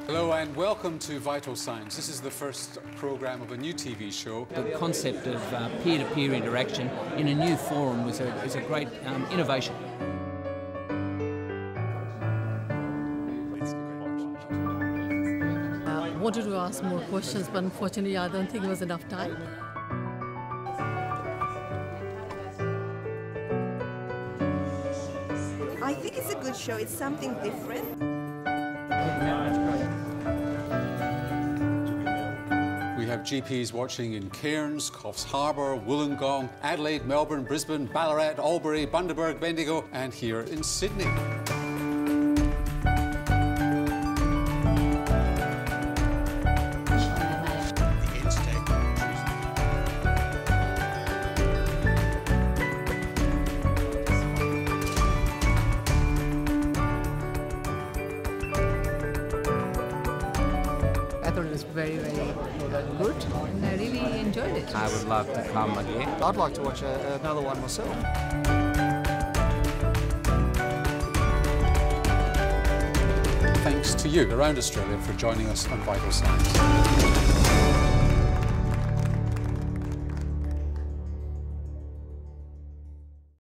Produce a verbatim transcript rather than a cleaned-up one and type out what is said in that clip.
Hello and welcome to Vital Signs. This is the first programme of a new T V show. The concept of uh, peer-to-peer interaction in a new forum was a, is a great um, innovation. I wanted to ask more questions, but unfortunately I don't think there was enough time. I think it's a good show. It's something different. We have G Ps watching in Cairns, Coffs Harbour, Wollongong, Adelaide, Melbourne, Brisbane, Ballarat, Albury, Bundaberg, Bendigo and here in Sydney. I thought it was very, very good and I really enjoyed it. I would love to come again. I'd like to watch a, another one myself. Thanks to you around Australia for joining us on Vital Signs.